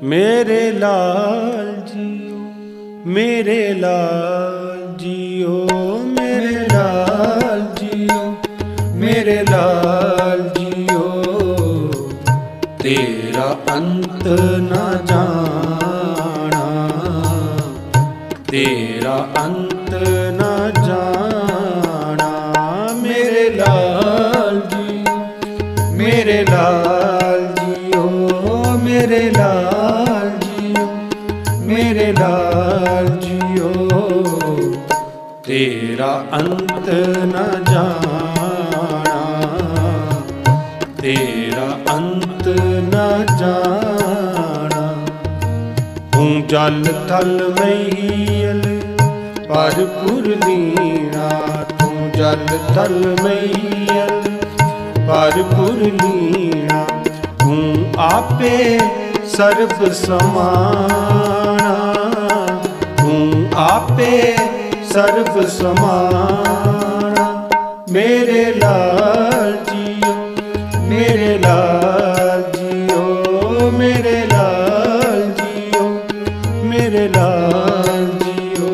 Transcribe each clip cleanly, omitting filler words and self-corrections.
मेरे लाल जियो, मेरे लाल जियो, मेरे लाल जियो, मेरे लाल जियो, तेरा अंत न जाना, तेरा अंत न जाना। मेरे लाल जियो, मेरे लाल जियो, मेरे लाल जियो, मेरे लाल जियो, तेरा अंत न जाना, तेरा अंत न जाना। तू जल थल मैयल पर पुरलीना, तू जल थल मैयल पर पुरलीना, तू आपे सर्व समाना, तू आपे सर्व समाना। मेरे लाल जियो, मेरे लाल जियो, मेरे लाल जियो, मेरे लाल जियो,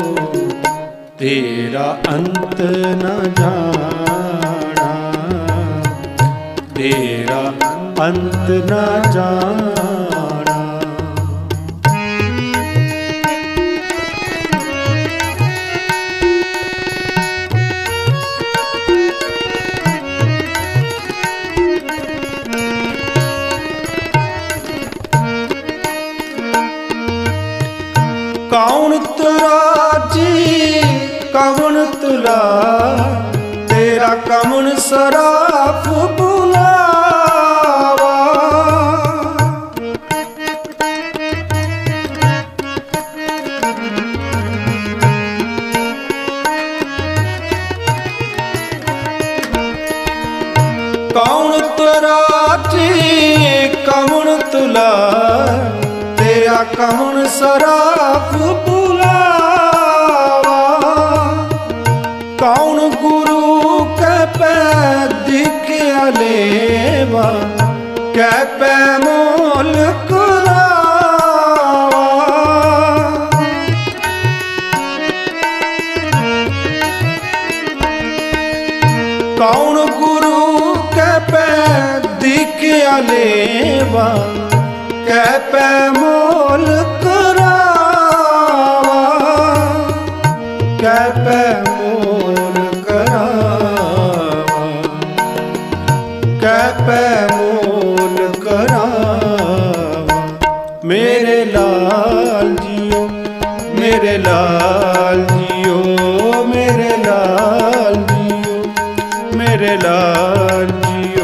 तेरा अंत न जाना, तेरा अंत न जाना। कौन तुराजी कौन तुला, तेरा कौन सराफ बुलावा। कौन तुराजी कौन तुला, तेरा कौन सराफ बुलावा। कौन गुरु के पै दिखया लेवा, कै पै मोल करावा। कौन गुरु के पै दिखया लेवा, कै पै मोल करावा, कै पै मोल करावा, कै पै मोल करावा। मेरे लाल जियो, मेरे लाल जियो, मेरे लाल जियो, मेरे लाल जियो,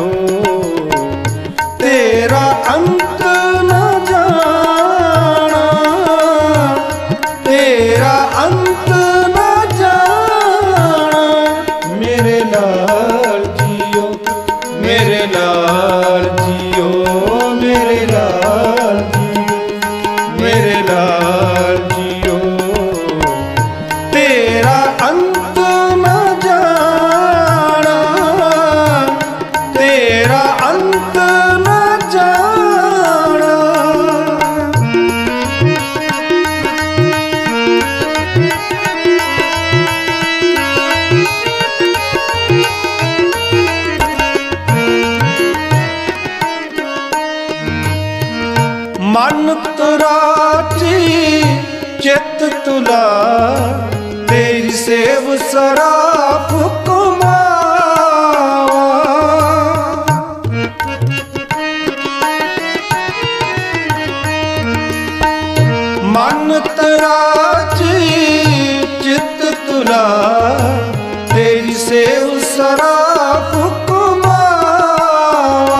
तेरा अंत न जाना, तेरा अंत न जाना। मेरे लाल जियो, मेरे लाल जियो, मेरे लाल जियो, मेरे लाल जियो, तेरा अंत न जाना, तेरा अंत न जाना। मन तुराची चित तुला, तेरी सेव सराफ कुमावा। मन तुराची चित तुला, तेरी सेव सराफ कुमावा।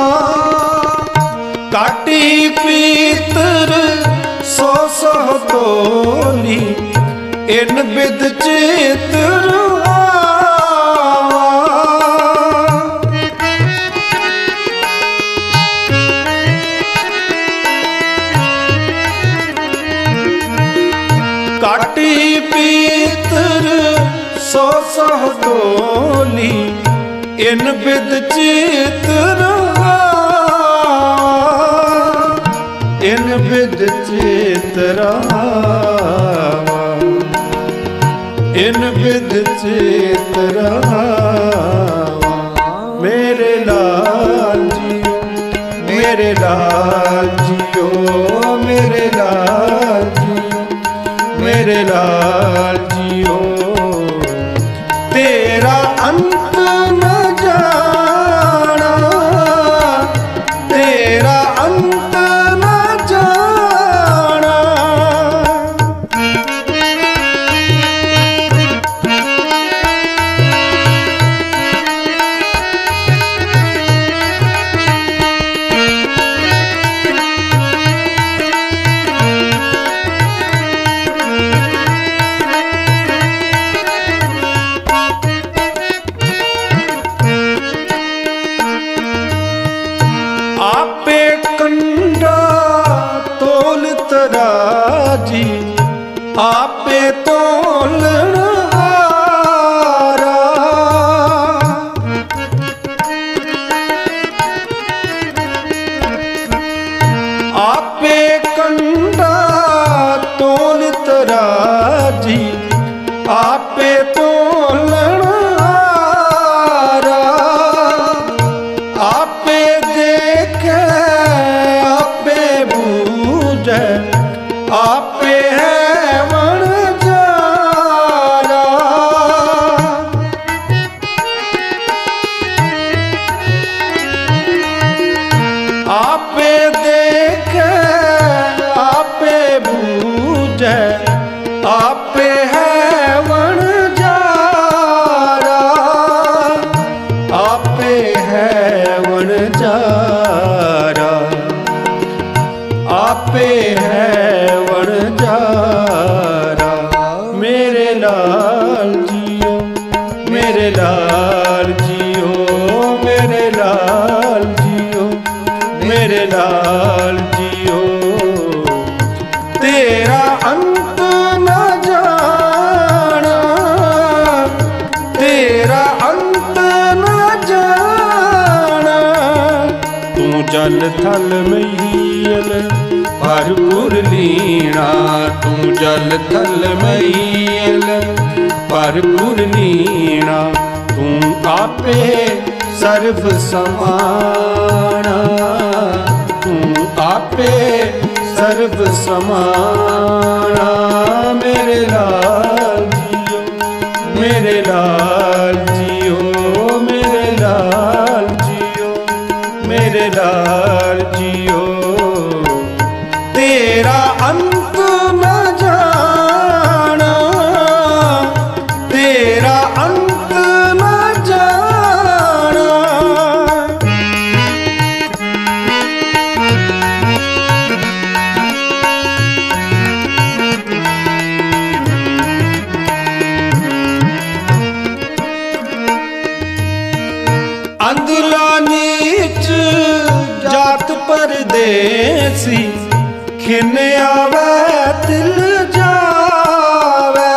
काटी पीतर सो सो तोली, इन बिद चितर आवा। काटी पीतर सो सो तोली, इन बिद चितर आवा। इन विद चेतरावा, इन विद चेतरावा। मेरे लाल जी, मेरे लाल जियो, मेरे लाल जी, मेरे लाल जियो। तेरा अंत न जाना, तेरा अंत न जाना। आपे कंडा तोल तराजी, आपे तोलन हारा। आपे कंडा तोल तराजी, आपे तोलन हारा। आपे देखे आपे बूझे, आपे है वणजारा। आपे देखे आपे बूझे, आपे है वणजारा। आपे है वणजारा, आपे है वणजारा। मेरे लाल जियो, मेरे लाल जियो, मेरे लाल जियो, मेरे लाल जियो। तेरा अंत न जाना, तेरा अंत न जाना। तू जल थल मैयल भरपूर लीना, तू जल थल मैयल भरपूर लीना। तू आपे सर्व समाना, तू आपे सर्व समाना। मेरे लाल जियो, मेरे लाल जियो, मेरे लाल जियो, मेरे लाल जियो। तेरा अंत न जाना, तेरा अंत न जाना। अंधला नीच जात परदेसी, खिन आवे तिल जावे।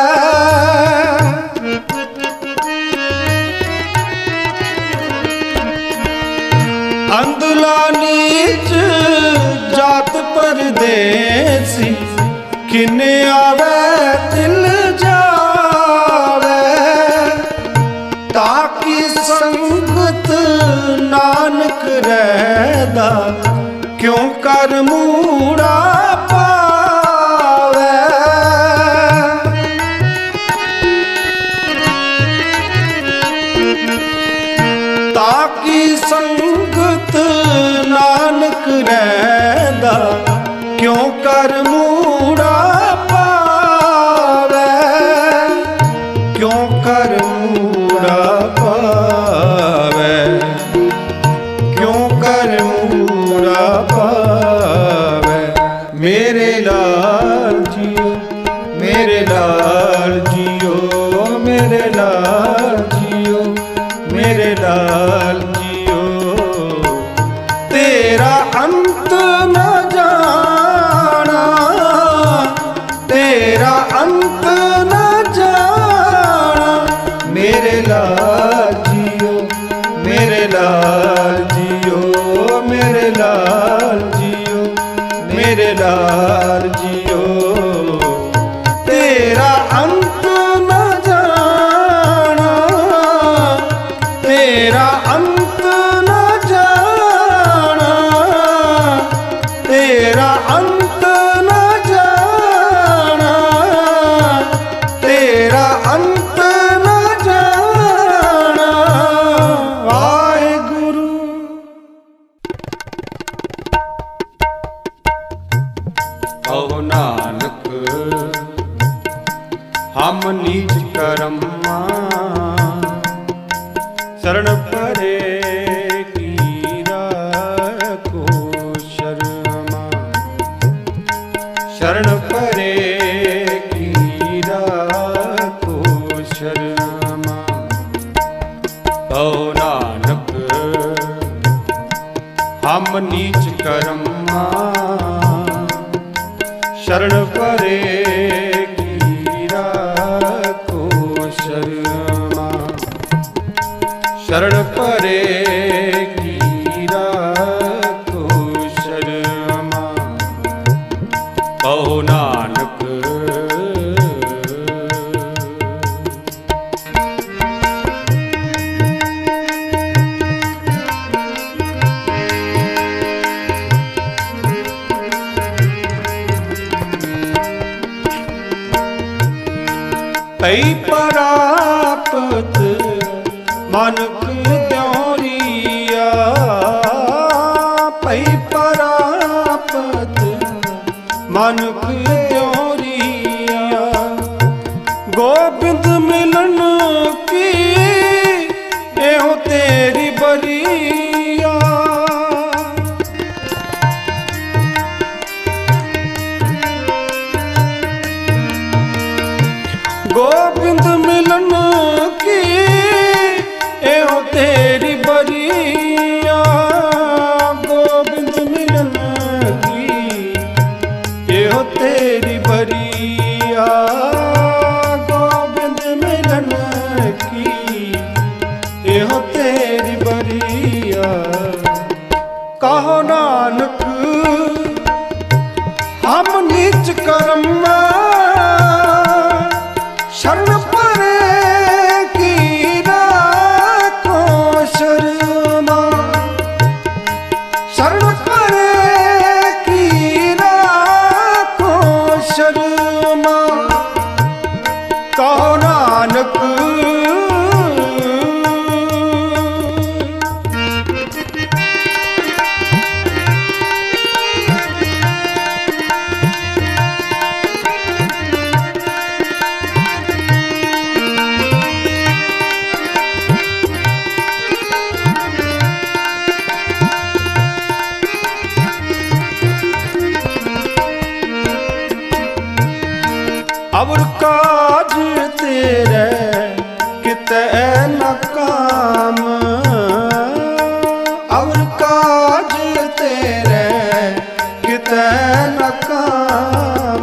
अंधला नीच जात परदेसी, खिन आवे तिल जावे। ताकि संगत नानक रहदा, क्यों कर मूड़ा पावे। ताकि संगत नानक रहदा, क्यों कर मूड़ा पावे। क्यों कर मूड़ा पावे, क्यों कर मूड़ा पावे। मेरे लाल जियो, मेरे लाल जियो, मेरे लाल जियो, मेरे लाल जियो। तेरा अंत न जाना, तेरा अंत न जाना। मेरे लाल जियो, मेरे लाल जियो, मेरे लाल जियो, मेरे लाल जियो तेरा अंत न जाना, तेरा अंत न जाना, तेरा अंत न जाना, तेरा अंत न जाना। वाहेगुरु। कहो नानक हम नीच करम्मा, शरण परे कीरा को शर्मा, शरण परे कीरा को शर्मा। कहो नानक हम नीच करम्मा, शरण परे कीरा को शर्मा, शरण परे कीरा को शर्मा। कहो नानक पई परापत मानुक द्योरिया, पई परापत मानुक द्योरिया। गोबिंद मिलन की एहो तेरी बरिया, गोविंद मिलन की एहो तेरी बरिया, गोविंद मिलन की एहो तेरी बरिया, गोविंद मिलन की एहो तेरी बरिया। कहो नानक हम नीच करम्मा, शरण परे कीरा को शर्मा, शरण परे कीरा को शर्मा। कहो नानक अवर काज तेरे किते न काम, अवर काज तेरे किते न काम।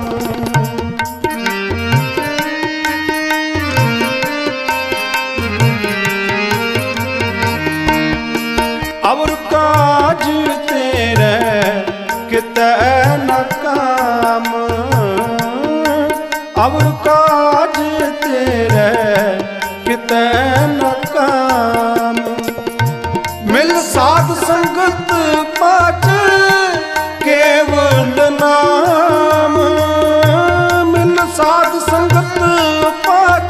अवर काज तेरे किते न काम, अवर काज तेरे किते न काम। मिल साध संगत पाच केवल नाम, मिल साध संगत पाच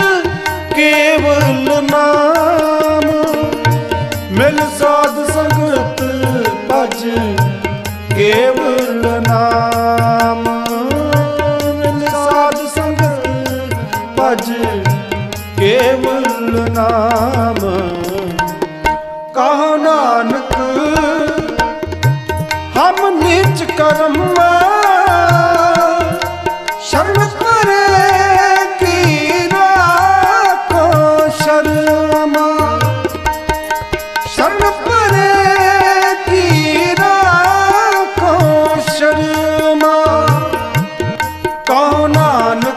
केवल नाम, मिल साध संगत पाच केवल नाम, भज केवल नाम। कहो नानक हम नीच करम्मा, शरण परे कीरा को शर्मा, शरण परे कीरा को शर्मा। कहो नानक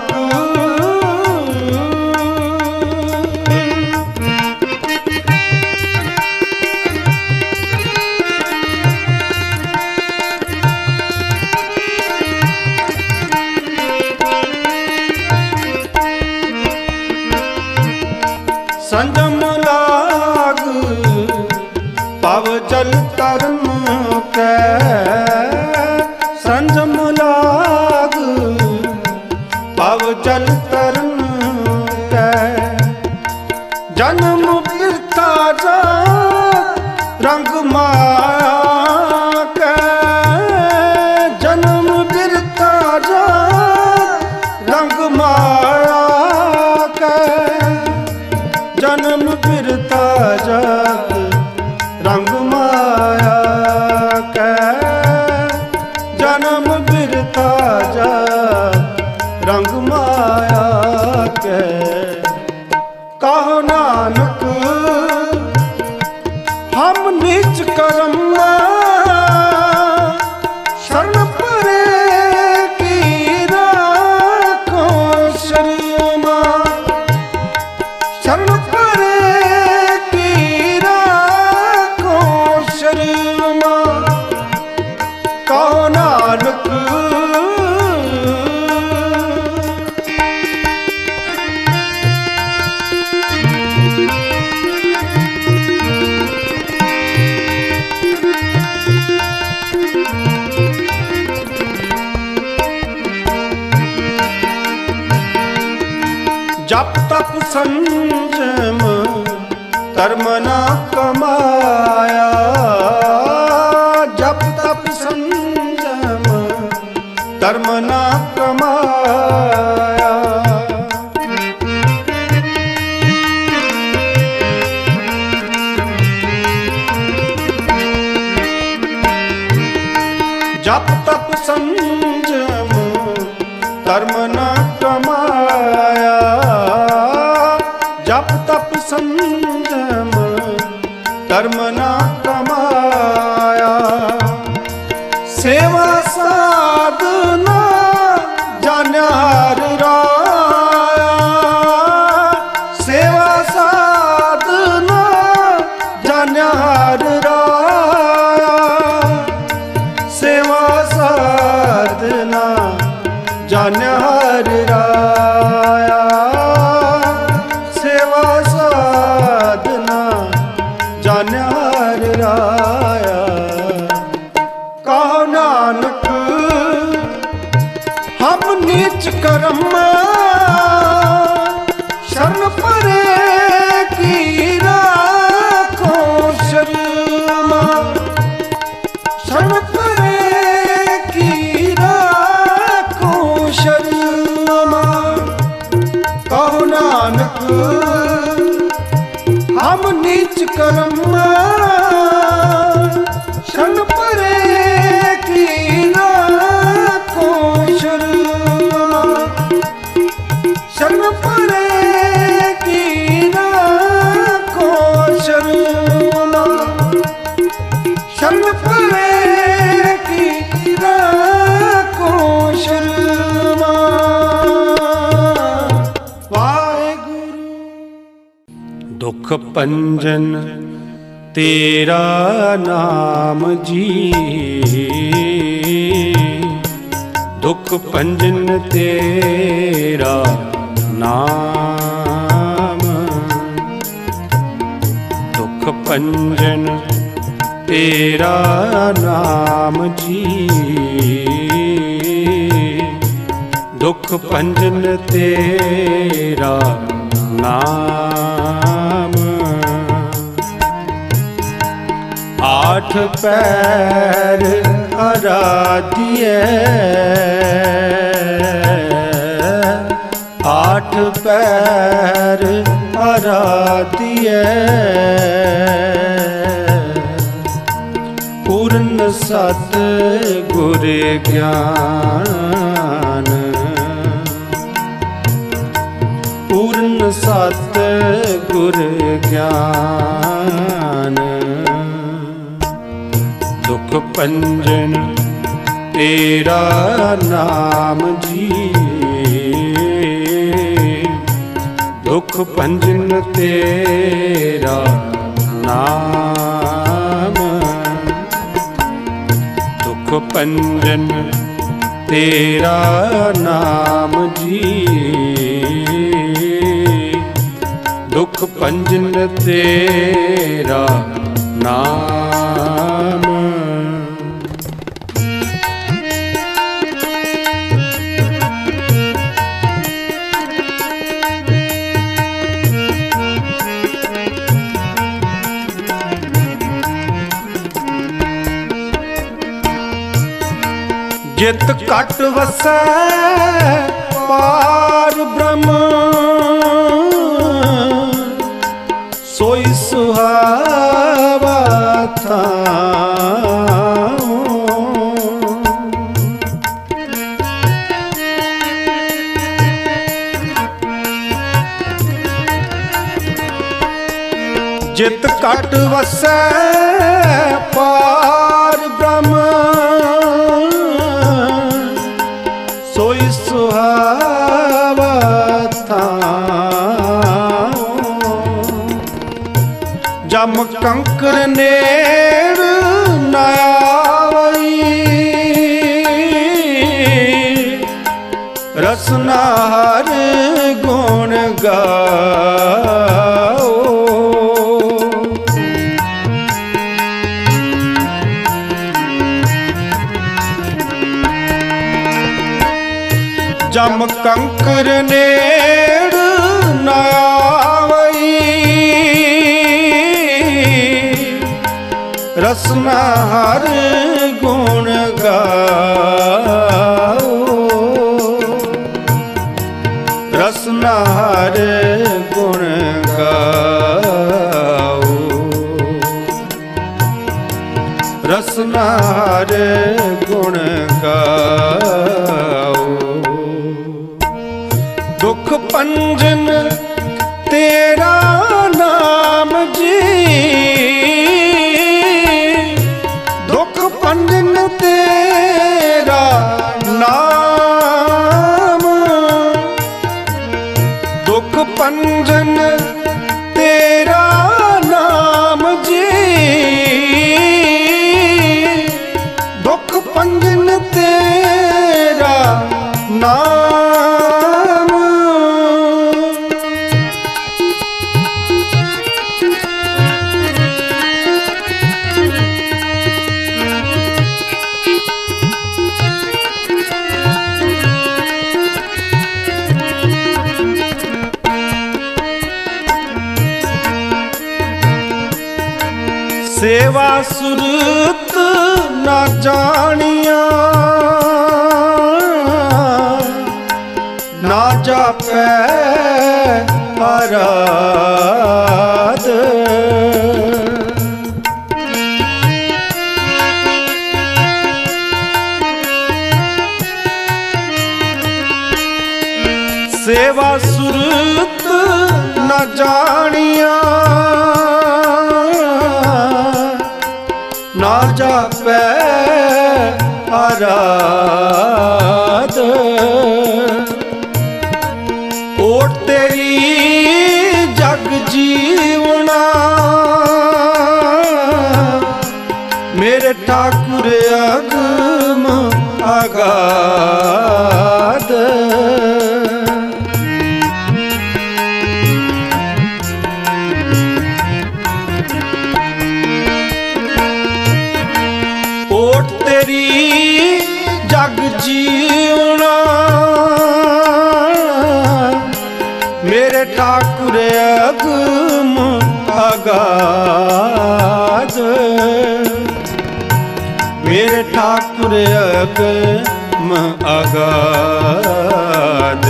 जन्म बिरता जा रंग माया के। कहो नानक हम नीच कर्म शरण परे की राखो शर्मा। शरण परे की राखो शर्मा। कहो नानक जप तप संयम कर्म ना कमाया। जप तप संयम कर्म ना कमाया। जप तप संयम कर्म ना कमाया। जप तप संयम कर्म ना कमाया। सेवा साधना जान्या हर राया। सेवा साधना जान्या हर राया। सेवा साधना जान्या हर राया। सेवा साधना जान्या हर राया। कहो नानक हम नीच कर्म शरण परे की राखो शर्मा। शरण परे की राखो शर्मा। कहो नानक हम नीच कर्म शरण परे की राखो शर्मा। शरण परे की राखो शर्मा। शरण परे की राखो शर्मा। दुख पंजन तेरा नाम जी। दुख पंजन तेरा नाम। दुख पंजन तेरा नाम जी। दुख पंजन तेरा नाम। आठ पैर आराध्य। आठ पैर आराध्य। पूर्ण सत गुर ज्ञान। पूर्ण सत गुर ज्ञान। दुख पंजन तेरा नाम जी। दुख पंजन तेरा नाम। दुख पंजन तेरा नाम जी। दुख पंजन तेरा नाम। जित घट वसै पार ब्रह्म। सोई सुहावा था। ਜਿਤ ਘਟ ਵਸੈ ਪਾਰ ਬ੍ਰਹਮ ਸੋਈ ਸੁਹਾਵਾ ਥਾਂ। ਜਮ ਕੰਕਰ ਨੇੜ ਨ ਆਵਈ ਰਸਨਾ ਹਰ ਗੁਣ ਗਾਓ। ਜਮ ਕੰਕਰ ਨੇੜ ਨ ਆਵਈ ਰਸਨਾ ਹਰ ਗੁਣ ਗਾਓ। ਰਸਨਾ ਹਰ ਗੁਣ ਗਾਓ। ਰਸਨਾ ਹਰ ਗੁਣ ਗਾਓ। ਦੁਖ ਭੰਜਨ ਤੇਰਾ ਨਾਮ ਜੀ ਦੁਖ ਭੰਜਨ ਤੇਰਾ ਨਾਮ। ਦੁਖ ਭੰਜਨ ਤੇਰਾ ਨਾਮ ਜੀ ਦੁਖ ਭੰਜਨ ਤੇਰਾ ਨਾਮ। ਸੇਵਾ ਸੁਰਤ ਨਾ ਜਾਣੀਆਂ ਨਾ ਜਾਪੈ ਅਰਾਧ। ਸੇਵਾ ਸੁਰਤ ਨਾ ਜਾਣੀਆਂ ਨਾ ਜਾਪੈ ਅਰਾਧ। ਓਟ ਤੇਰੀ ਜਗ ਜੀਵਣਾ ਮੇਰੇ ਠਾਕੁਰ ਅਗਮ ਅਗਾਧ। ਓਟ ਤੇਰੀ ਜਗ ਜੀਵਣਾ ਮੇਰੇ ਠਾਕੁਰ ਅਗਮ ਅਗਾਧ। ਮੇਰੇ ਠਾਕੁਰ ਅਗਮ ਅਗਾਧ।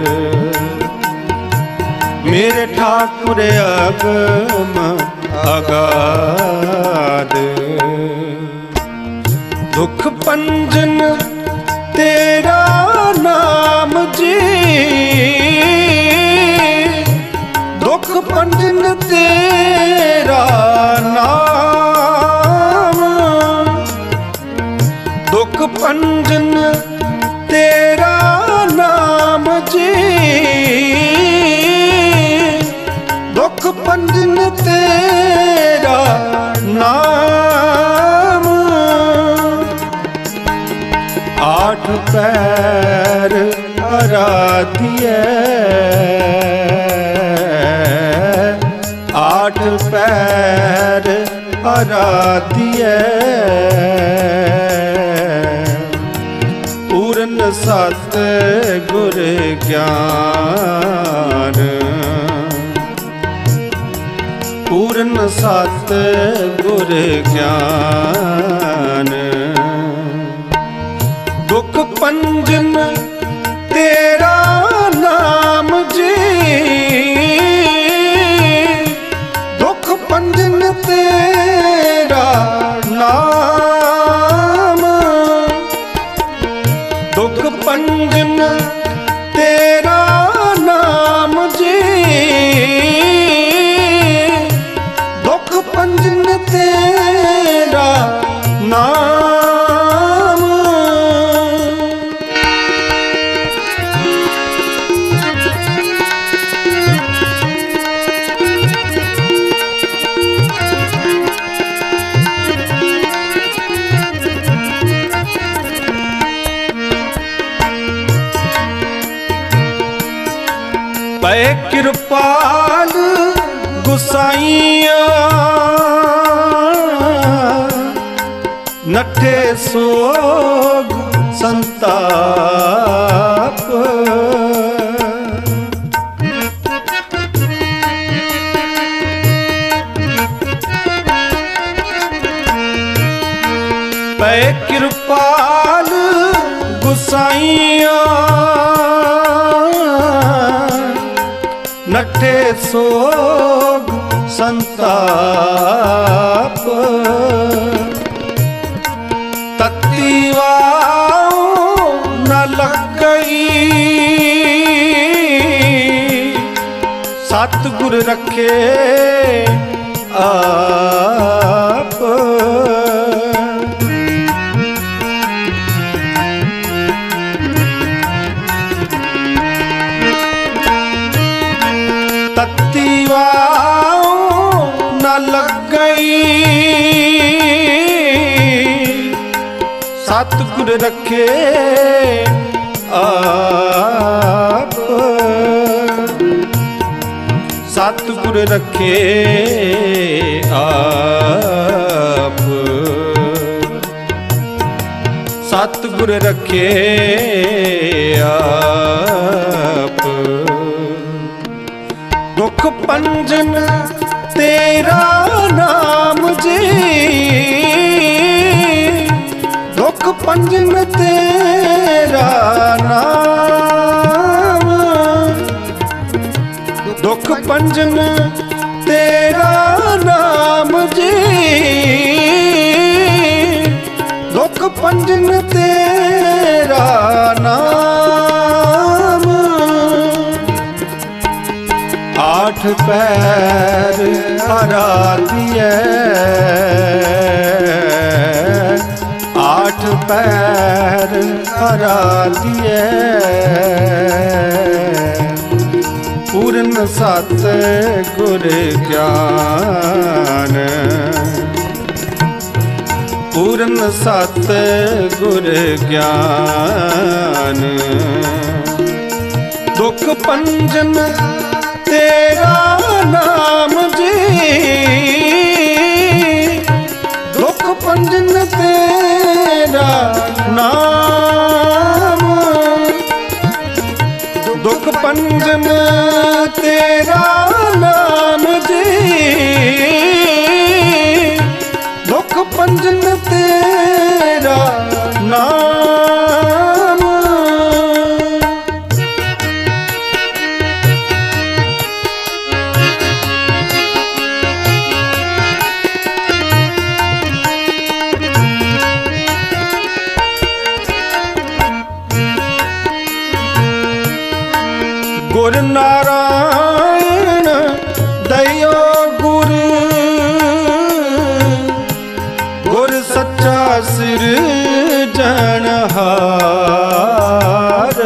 ਮੇਰੇ ਠਾਕੁਰ ਅਗਮ ਅਗਾਧ। ਦੁਖ ਭੰਜਨ ਤੇਰਾ ਨਾਮ ਜੀ ਦੁਖ ਭੰਜਨ ਤੇਰਾ ਨਾਮ। ਦੁਖ ਭੰਜਨ ਤੇਰਾ ਨਾਮ ਜੀ ਦੁਖ ਭੰਜਨ ਤੇਰਾ ਨਾਮ। ਆਠ ਪੈਰ ਅਰਾਧਿਐ ਆਠ ਪੈਰ ਅਰਾਧਿਐ ਪੂਰਨ ਸਤ ਗੁਰ ਗਿਆਨ। ਪੂਰਨ ਸਤ ਗੁਰ ਗਿਆਨ। ਦੁਖ ਭੰਜਨ ਤੇਰਾ ਨਾਮ ਜੀ ਦੁਖ ਭੰਜਨ ਤੇਰਾ ਨਾਮ। ਦੁਖ ਭੰਜਨ ਤੇਰਾ ਨਾਮ ਜੀ तेरा नाम। पै कृपाल गुसाइया नठे सोग संताप। पै कृपाल गुसाइया नठे सोग संताप। तत्ती वाव न लग गई सतगुर रखे आप। तत्ती वाव न लग गई सतगुर रखे आप। सतगुर रखे आप। सतगुर रखे आप। दुख पंजन तेरा नाम जी। दुख पंजन तेरा नाम। दुख पंजन तेरा नाम जी। दुख पंजन तेरा नाम। आठ पैर आराधिए आठ पैर आराधिए पूर्ण सत गुर ज्ञान। पूर्ण सत गुर ज्ञान। दुख पंजन तेरा नाम जी। दुख पंजन तेरा नाम। दुख पंजन तेरा नाम जी। दुख पंजन तेरा नाम। गुर नारायण दयो गुर। गुर सच्चा सिरजनहार।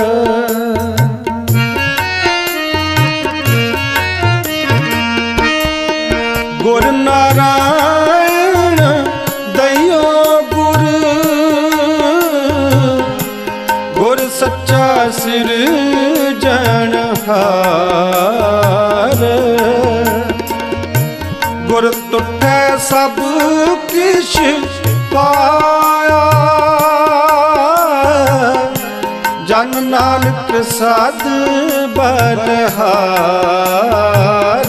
गुर नारायण दयो गुर। गुर सच्चा सिरजनहार। गुर तुठै सब किश पाया। जन नानक सद बलहार।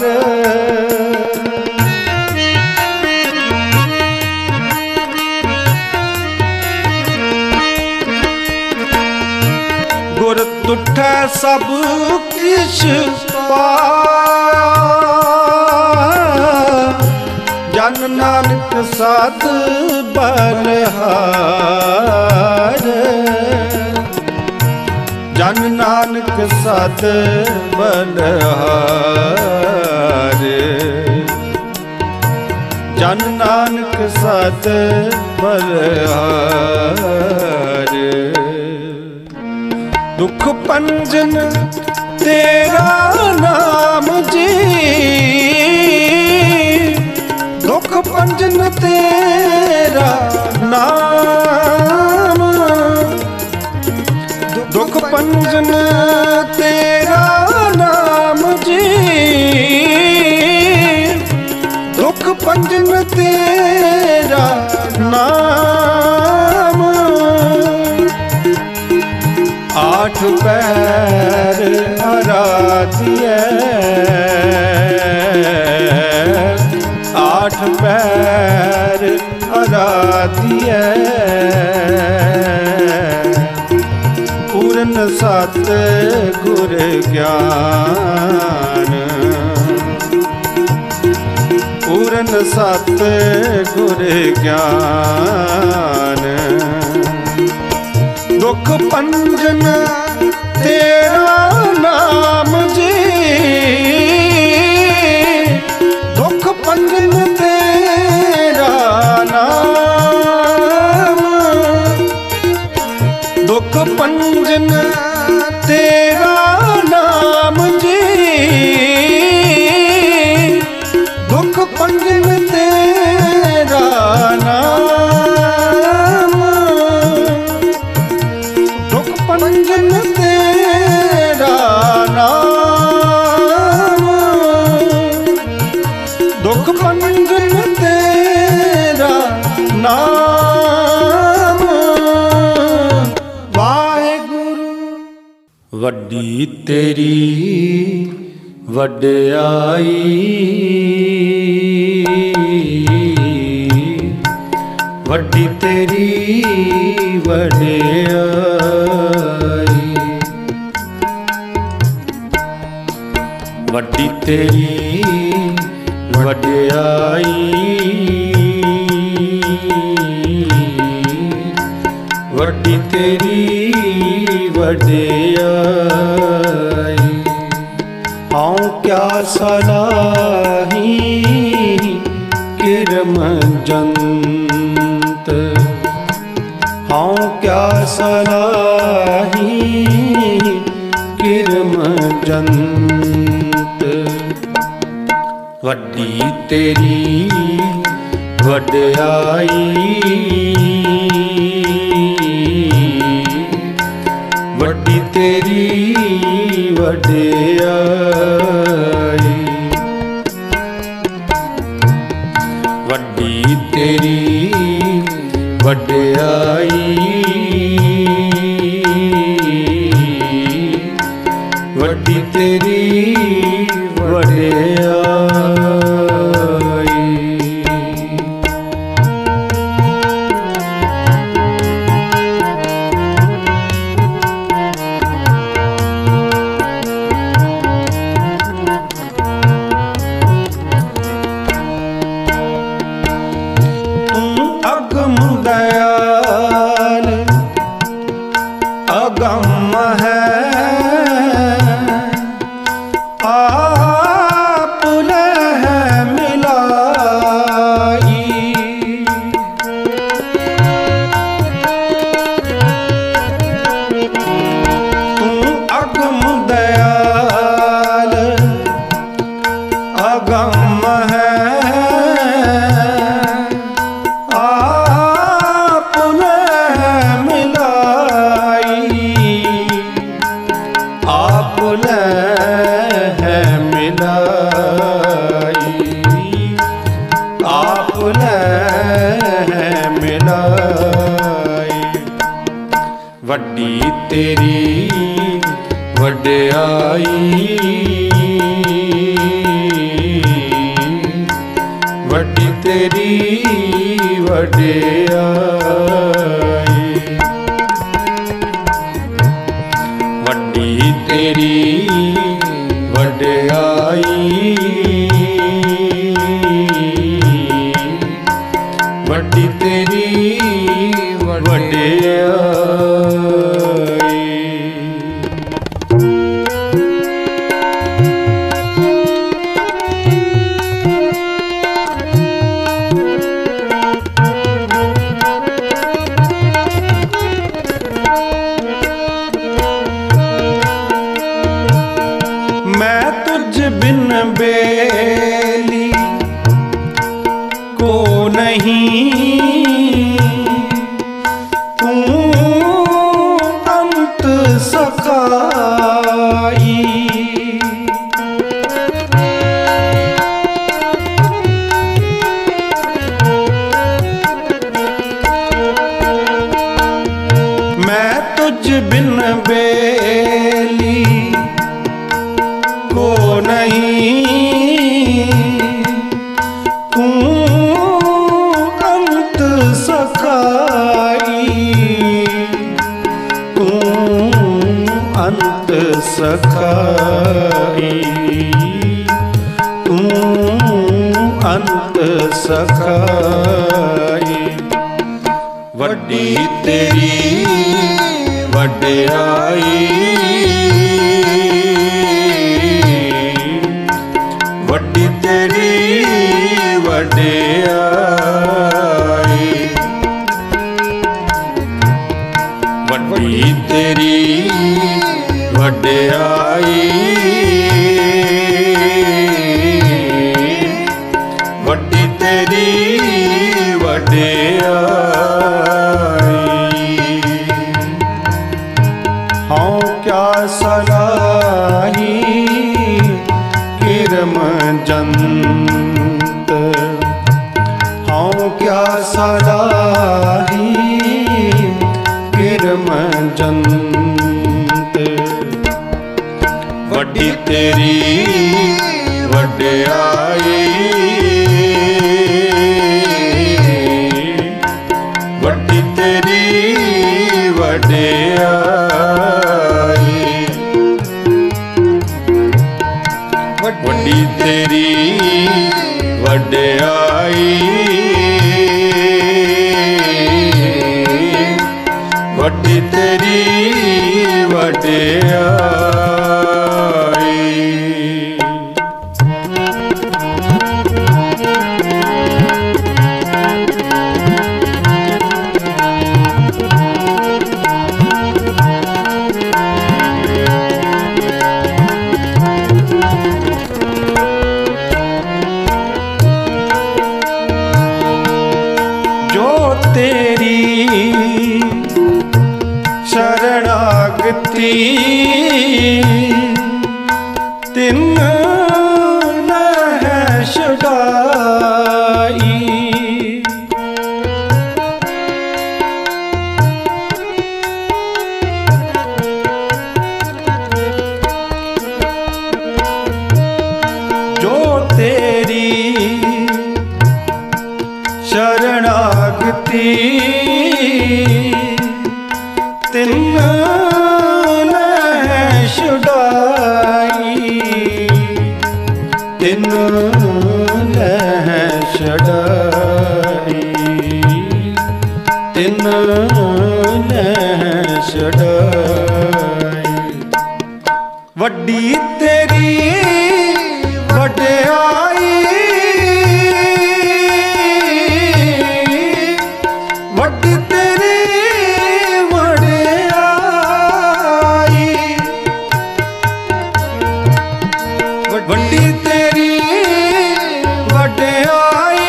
गुर तुठै सब किश पाया। जन नानक सद बलहार। जन नानक सद बलहार। ਜਨ ਨਾਨਕ ਸਤ ਬਲਿਹਾਰ। ਦੁਖ ਪੰਜਨ ਤੇਰਾ ਨਾਮ ਜੀ, ਦੁਖ ਪੰਜਨ ਤੇਰਾ ਨਾਮ, ਦੁਖ ਪੰਜਨ ਤੇਰਾ ਨਾਮ ਜੀ, ਦੁਖ ਪੰਜਨ ਤੇਰਾ ਨਾਮ। ਆਠ ਪੈਰ ਆਰਾਧਿਐ, ਆਠ ਪੈਰ ਆਰਾਧਿਐ, ਪੂਰਨ ਸਤ ਗੁਰ ਗਿਆਨ, ਪੂਰਨ ਸਤ ਗੁਰ ਗਿਆਨ। ਦੁਖ ਪੰਜਨ ਤੇਰਾ ਨਾਮ ਜੀ, ਦੁਖ ਪੰਜਨ ਤੇਰਾ ਨਾਮ, ਦੁਖ ਪੰਜਨ ਤੇਰਾ ਨਾਮ ਜੀ, ਦੁਖ ਪੰਜਨ ਤੇਰਾ ਨਾਮ, ਦੁਖ ਪੰਜਨ ਤੇਰਾ ਨਾਮ, ਦੁਖ ਪੰਜਨ ਤੇਰਾ ਨਾਮ। ਵਾਹਿਗੁਰੂ। ਵੱਡੀ ਤੇਰੀ ਵਡਿਆਈ, ਵੱਡੀ ਤੇਰੀ ਵਡਿਆਈ, ਵੱਡੀ ਤੇਰੀ ਵਡਿਆਈ, ਵੱਡੀ ਤੇਰੀ ਵਡਿਆਈ। ਹਉ ਕਿਆ ਸਲਾਹੀ ਕਿਰਮ ਜੰਤ, ਹਉ ਕਿਆ ਸਲਾਹੀ ਕਿਰਮ ਜੰਤ। ਵੱਡੀ ਤੇਰੀ ਵਡਿਆਈ, ਵੱਡੀ ਤੇਰੀ ਵਡਿਆਈ, ਵੱਡੀ ਤੇਰੀ ਵਡਿਆਈ, ਵੱਡੀ ਤੇਰੀ ਵਡਿਆਈ। ਅਗਮ ਦਇਆਲ ਅਗਮ ਹੈ, ਆਪ ਲਹਿ ਮਿਲਾਈ। ਤੂੰ ਅਗਮ ਦਇਆਲ ਅਗਮ ਹੈ, ਵੱਡੀ ਤੇਰੀ ਵਡਿਆਈ, ਵੱਡੀ ਤੇਰੀ ਵਡਿਆਈ, ਵੱਡੀ ਤੇਰੀ ਵਡਿਆਈ, ਵੱਡੀ ਤੇਰੀ ਵਡਿਆਈ। बेली को नहीं, तू अंत सखाई। मैं तुझ बिन बेली को नहीं, तू अंत सखाई, तू अंत सखाई, तू अंत सखाई। वड्डी तेरी वड्याई, वड्डी तेरी वड्याई, वड्डी तेरी वड्याई, वड्डी तेरी वड्याई। हाँ क्या सलाही किरम जंत, हाँ क्या सलाही किरम जंत। वड्डी तेरी वड्याई, वड्डी तेरी वड्याई, वड्डी तेरी वड्याई, वड्डी तेरी वड्याई। तेरी शरणागति तिन है छुड़ाई, जो तेरी शरणागति तिन है छुड़ाई, तिन है छुड़ाई, तिन है छुड़ाई। वड्डी तेरी वड्याई, वड्डी तेरी वड्याई, वड्डी तेरी वड्याई,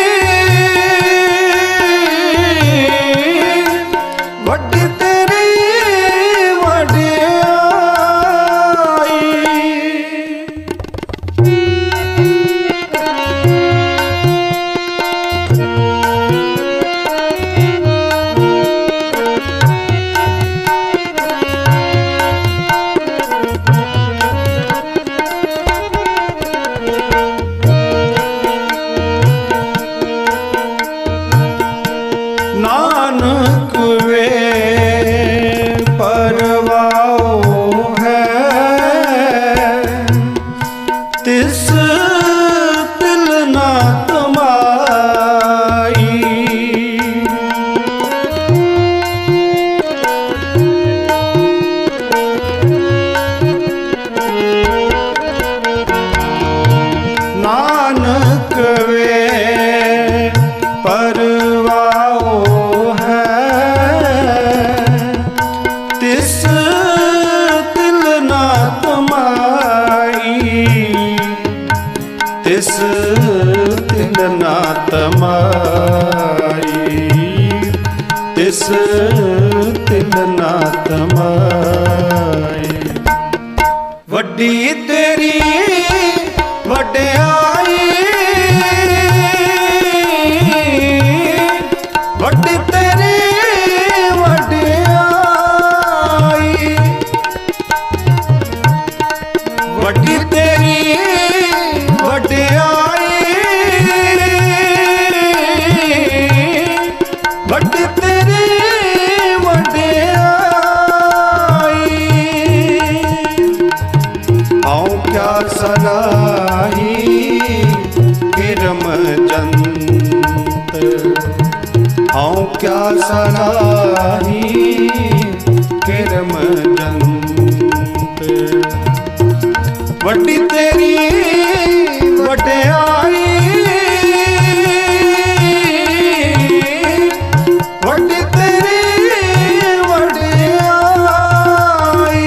वड्डी तेरी वड्याई। नानक वे परवाओ है, तिस तिल ना तमाई, नानक वे परवाओ है, तिस तिल ना तमाई, तिल ना तमाई, तिस तिल ना तमाई। वड्डी तेरी वड्याई, वड्डी तेरी वड्याई, वड्डी तेरी वड्याई, वड्डी तेरी वड्याई। आऊं क्या सराही किरम जंत, आऊं क्या सराही किरम जंत। वड्डी तेरी वड्याई, वड्डी तेरी वड्याई,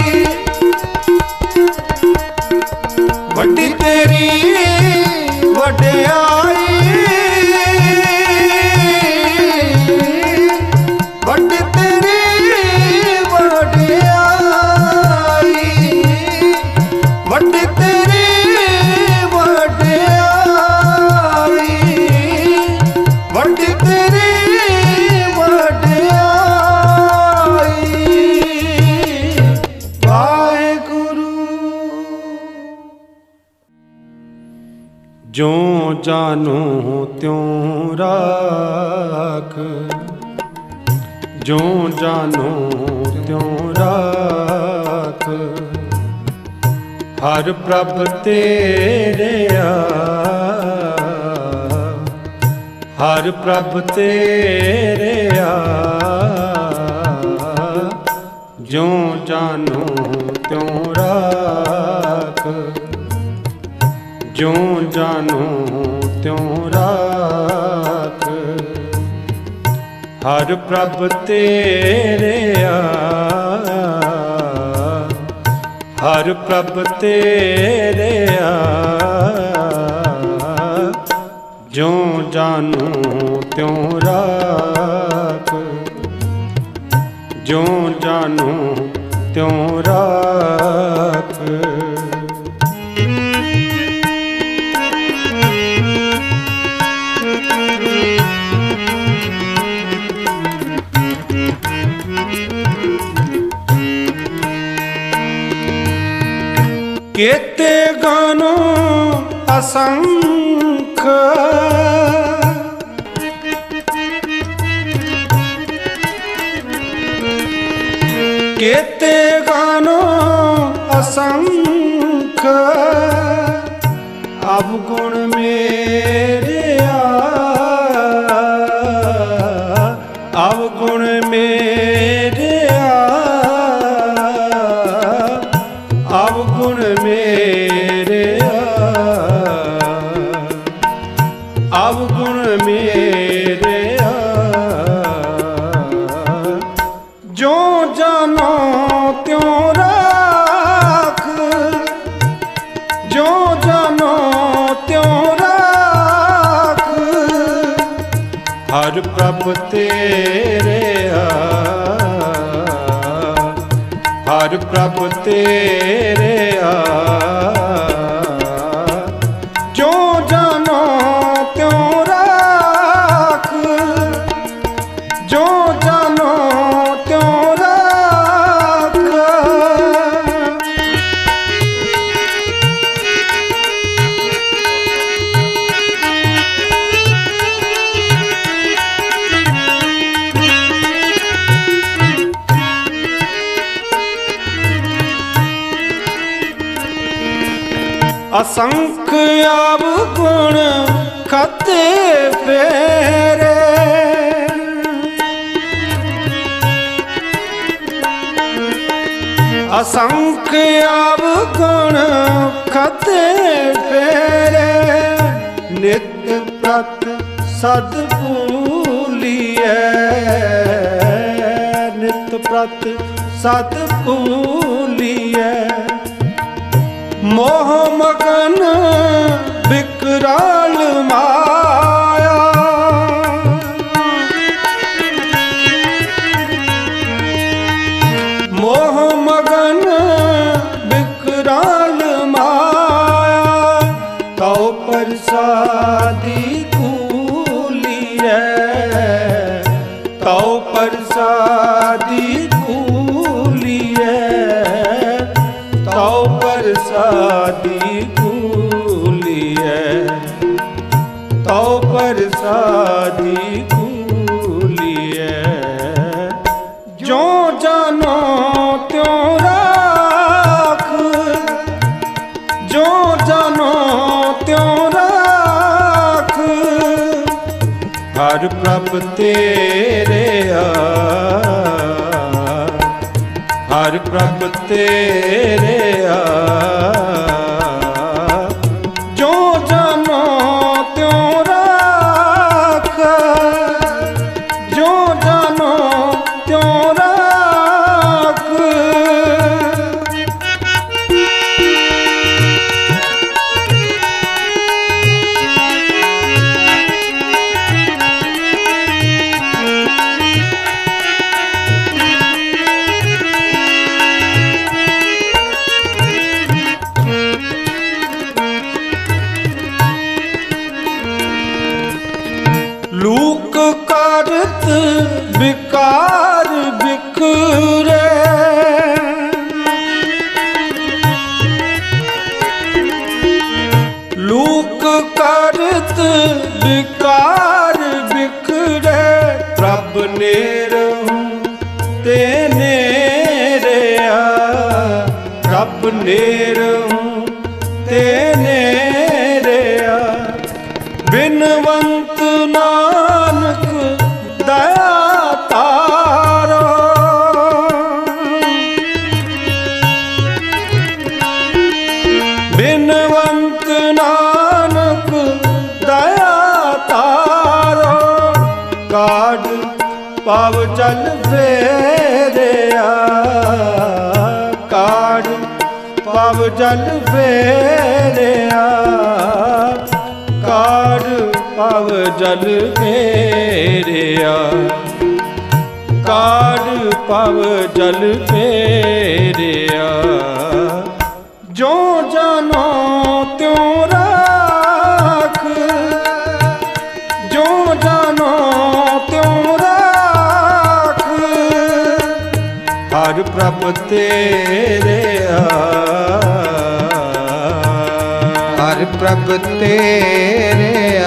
वड्डी तेरी वड्याई, वड्डी तेरी वड्याई, वड्डी तेरी वड्याई, वड्डी तेरी वड्याई। वाहेगुरु। ज्यों जानो त्यों राख, ज्यों जानो त्यों राख। हर प्रभ तेरे हर प्रभ तेरे ज्यों जानो त्यों राख, ज्यों जानो त्यों राख। हर प्रभ तेरे हर प्रभ तेरे ज्यों जानो त्यों राख, ज्यों जानो त्यों राख। केते गानो असंख, केते गानो असंख। अवगुण मेरे अवगुण मेरे अवगुण मेरे अवगुण मेरे ज्यों जानो त्यों राख, ज्यों जानो त्यों राख। हर प्रभ तेरे हर प्रभ तेरे ज्यों जानो त्यों राख, ज्यों जानो त्यों राख। असंख अवगुण खाते फेरे, असंख अवगुण खाते फेरे। नित प्रत सद भूलिए, नित प्रत सद भूलिए। मोह मगन बिक विकराल माया। मोह मगन विकराल माया, तौ प्रसादी कूलिए, तौ प्रसादी कूलिए, तौ प्रसादी कूलिए, तौ प्रसादी कूलिए। जो जानो त्यों राख, जो जानो त्यों राख, हर प्रभ तेरे हर प्रभ तेरे जो जानो त्यों राख, जो जानो त्यों राख। लूक करत विकार बिखरे, लूक करत विकार बिखरे। प्रभ नेरहूं ते नेरिया, प्रभ नेरहूं ते नेरिया। बिनवंत नानक दया तारो, बिनवंत नानक दया तारो। काढ़ पाव जल फेरिया, काढ़ पाव जल फेरिया, काढ़ पाव जल फेरिया, काढ़ पाव जल फेरिया। जो जानो त्यों राख, जो जानो त्यों राख, हर प्रभ तेरे हर प्रभ तेरे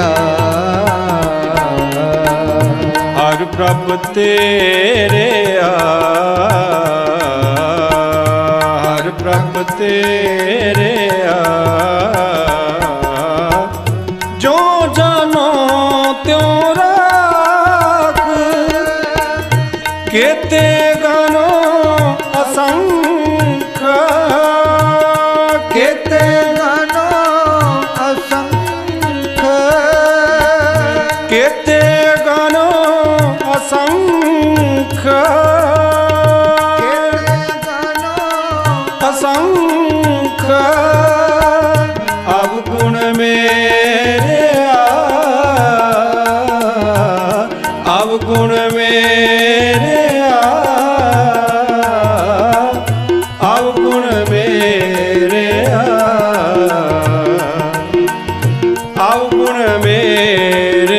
हर प्रभ तेरे हर प्रभ तेरे जो जानो त्यों राख। केते गनो असंख, केते गनो असंख, केते गनो असंख, केते गनो असंख। अवगुण मेरे अवगुण मेरे अवगुण मेरे अवगुण मेरे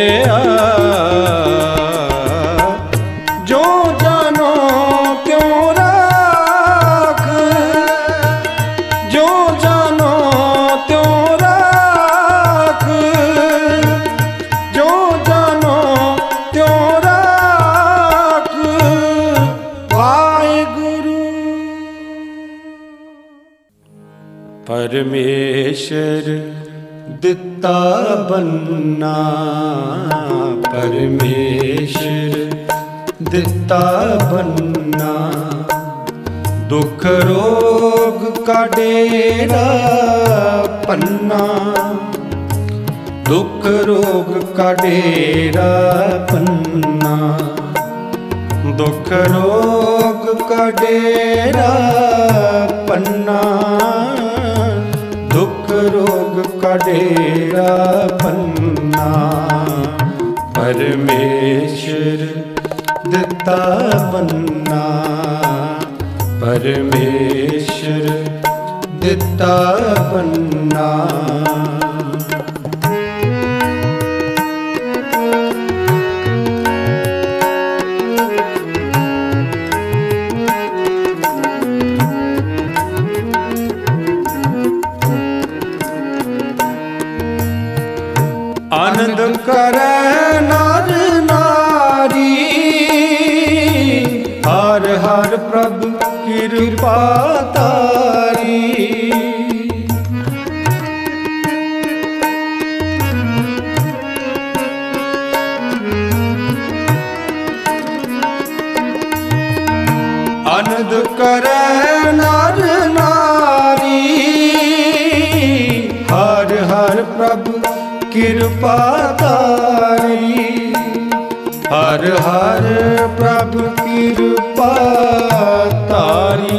जो जानो त्यों राख, जो जानो त्यों राख, जो जानो त्यों राख। वाहिगुरु। परमेश्वर दिता बन्ना, परमेश्वर दिता बन्ना। दुख रोग का डेरा पन्ना, दुख रोग का डेरा पन्ना। दुख रोग का डेरा पन्ना, दुख रोग का डेरा पन्ना। परमेश्वर दिता बन्ना, परमेश्वर दिता बन्ना। आनंद करे नर नारी, हर हर प्रभु कृपा तारी। आनंद करे नर नारी, हर हर प्रभु कृपा तारी। हर हर प्रभु कृपा तारी,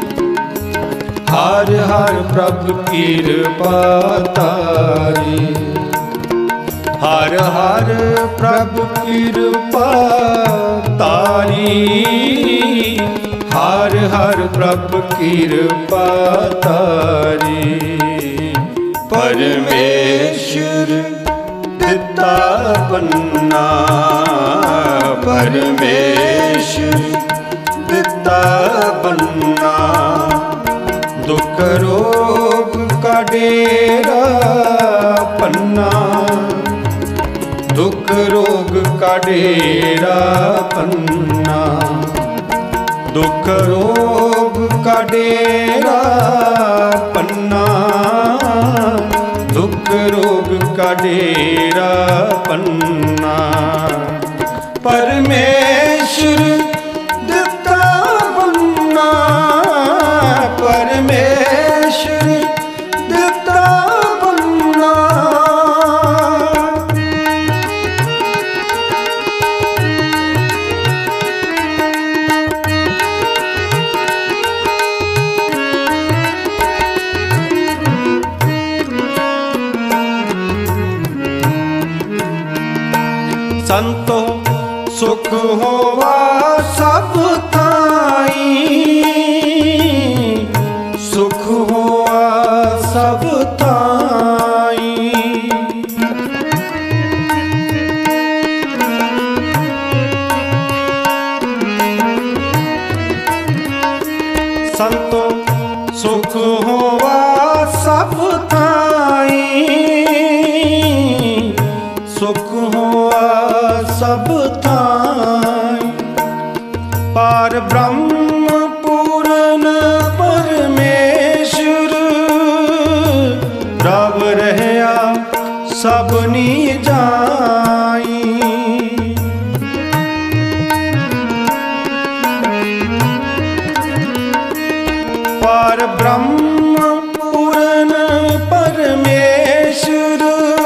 हर हर प्रभु कृपा तारी। हर हर प्रभु कृपा तारी, हर हर प्रभु कृपा तारी। परमेश्वर दिता बन्ना, परमेश्वर दिता बन्ना। दुख रोग का डेरा पन्ना, दुख रोग का डेरा पन्ना। दुख रोग का डेरा पन्ना, दुख रोग का डेरा पन्ना। परमेश्वर दिता बन्ना, परमेश्वर दिता बन्ना। संतो सुख होवा सब ताई, सुख होवा सब ताई। संतो सुख होवा सब ताई, सुख होवा सब ताई। पार ब्रह्म पूर्ण परमेश्वर, रब रहया सबनी जाई। पार ब्रह्म पूर्ण परमेश्वर,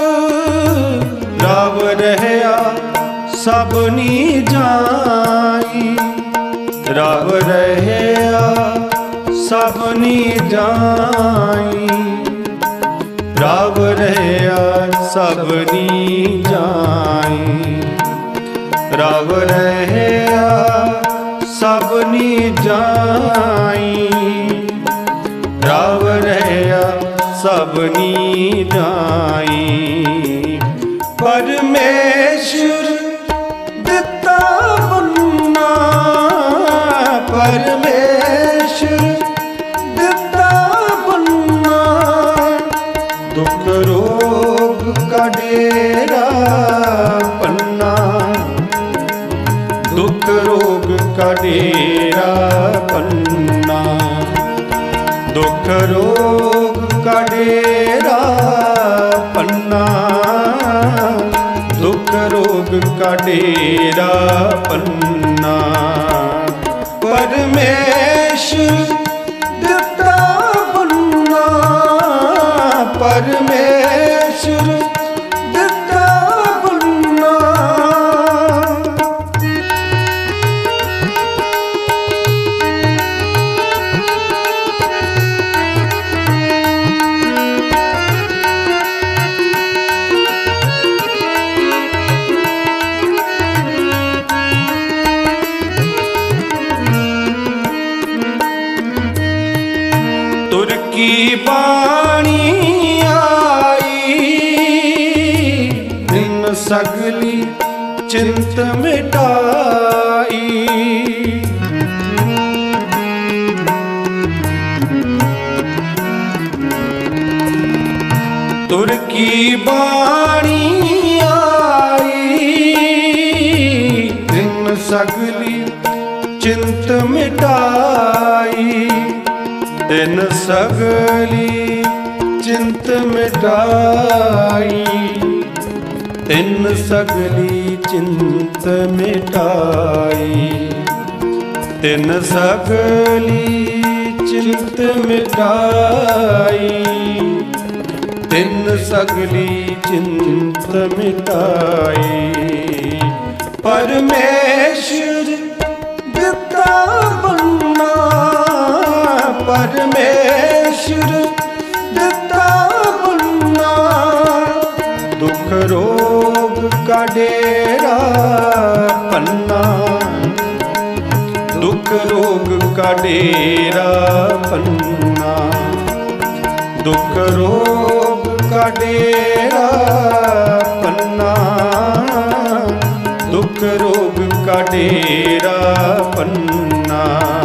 रब रहया सबनी जाई। रब रहया सबनी जाई, रब रहया सबनी जाई। रब रहया सबनी जाई, रब रहया सबनी जाई। परमेश्वर दिता बन्ना, परमेश्वर दिता बन्ना। दुख रोग का डेरा पन्ना, दुख रोग का डेरा पन्ना। दुख रोग का डेरा पन्ना, दुख रोग का डेरा पन्ना। परमेश्वर दिता बन्ना, परमेश्वर दिता बन्ना। की बाणी आई, दिन सगली चिंत मिटाई। तुर की बाणी आई, दिन सगली चिंत मिटाई। दिन सगली चिंत मिटाई, दिन सगली चिंत मिटाई। दिन सगली चिंत मिटाई, दिन सगली चिंत मिटाई। परमेश्वर दिता बन्ना, परमेश्वर दिता बन्ना। दुख रोग का डेरा पन्ना, दुख रोग का डेरा पन्ना। दुख रोग का डेरा पन्ना, दुख रोग का डेरा पन्ना।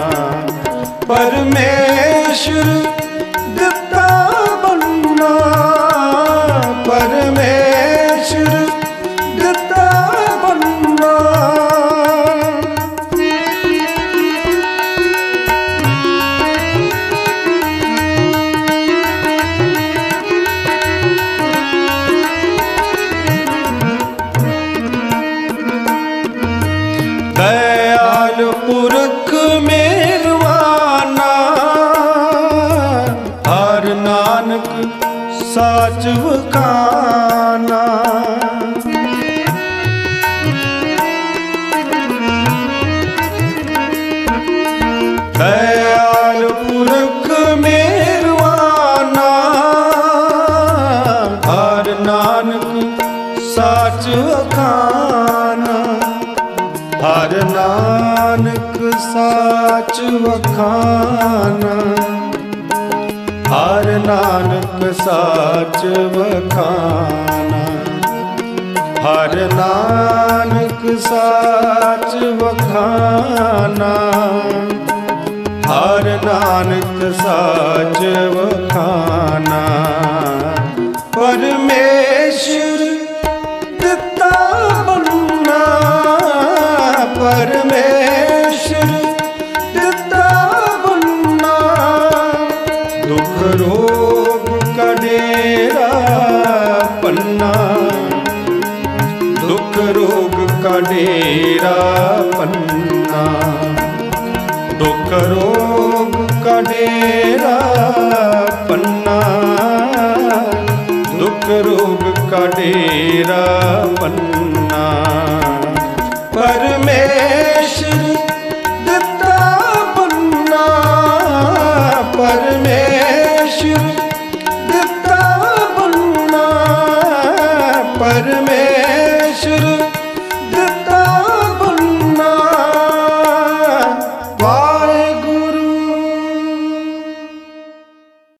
परमेश्वर दिता बन्ना, परमेश्वर दिता बन्ना। दयाल पुरख मेरवाना, हर नानक साच वखाना। दयाल पुरख मेरवाना, हर नानक साच वखाना। हर नानक साच वखाना, हर नानक साच वखाना। हर नानक साच वखाना, हर नानक साच वखाना। परमेश्वर दिता बन्ना, परमेश्वर दिता बन्ना। दुख रोग का डेरा पन्ना, दुख रोग का डेरा पन्ना। दुख रोग का डेरा